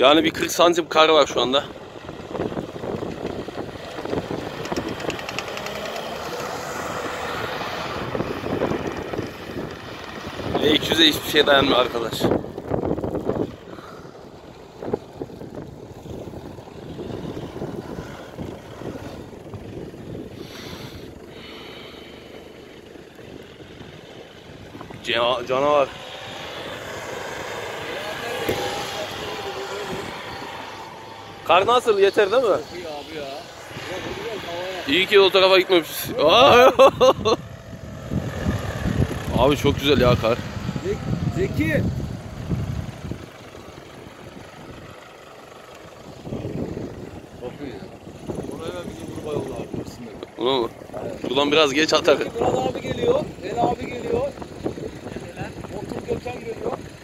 Yani bir 40 santim kar var şu anda. L200'e hiçbir şey dayanmıyor arkadaş. Canavar. Kar nasıl? Yeter değil mi? Çok iyi abi ya. İyi ki o tarafa gitmemişiz. Abi çok güzel ya kar. Zeki. Çok iyi ya. Onu hemen bir gruba yolla abi. Bunu mu? Şuradan biraz geç atar. Murat abi geliyor. El abi geliyor. Otur Gökhan geliyor.